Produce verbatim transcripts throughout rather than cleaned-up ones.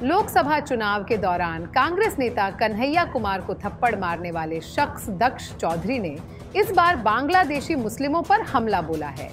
लोकसभा चुनाव के दौरान कांग्रेस नेता कन्हैया कुमार को थप्पड़ मारने वाले शख्स दक्ष चौधरी ने इस बार बांग्लादेशी मुस्लिमों पर हमला बोला है।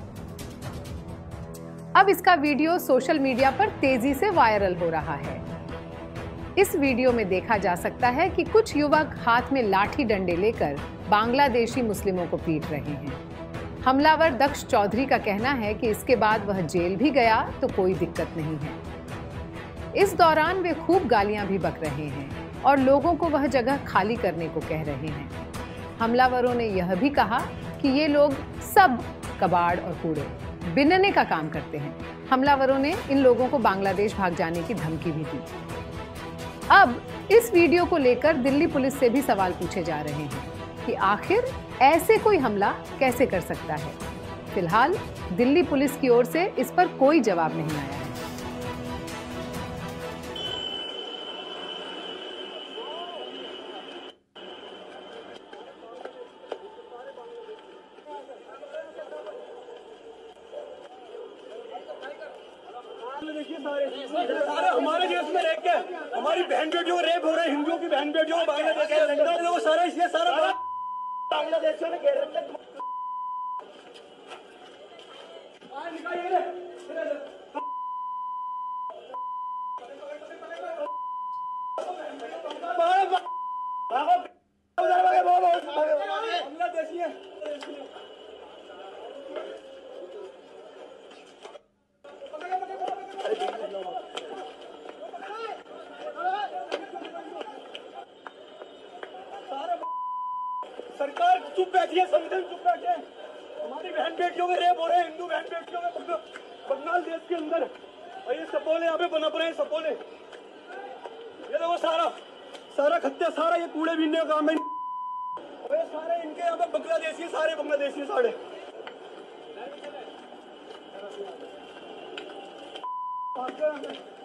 अब इसका वीडियो सोशल मीडिया पर तेजी से वायरल हो रहा है। इस वीडियो में देखा जा सकता है कि कुछ युवक हाथ में लाठी डंडे लेकर बांग्लादेशी मुस्लिमों को पीट रहे हैं। हमलावर दक्ष चौधरी का कहना है कि इसके बाद वह जेल भी गया तो कोई दिक्कत नहीं है। इस दौरान वे खूब गालियां भी बक रहे हैं और लोगों को वह जगह खाली करने को कह रहे हैं। हमलावरों ने यह भी कहा कि ये लोग सब कबाड़ और कूड़े बिनने का काम करते हैं। हमलावरों ने इन लोगों को बांग्लादेश भाग जाने की धमकी भी दी। अब इस वीडियो को लेकर दिल्ली पुलिस से भी सवाल पूछे जा रहे हैं कि आखिर ऐसे कोई हमला कैसे कर सकता है। फिलहाल दिल्ली पुलिस की ओर से इस पर कोई जवाब नहीं आया है। देखिए सारे सारे हमारे देश में रह के हमारी बहन बेटियों को रेप हो रहा है, हिंदुओं की बहन बेटियों को बांग्लादेश के लोग सारा इसलिए सारा बांग्लादेशियों ने घेर रखा है। बांग्लादेशी है। सरकार चुप बैठी है, संगठन चुप बैठे हैं। हमारी बहन बेटियों के रेप हो रहे हैं, हिंदू बहन बेटियों के बंगाल देश के अंदर। और ये सपोले यहाँ पे बना पड़े हैं, सपोले। ये देखो सारा सारा खत्ते सारा ये कूड़े बीनने का काम है। और ये सारे इनके यहाँ पे बांग्लादेशी, सारे बांग्लादेशी सारे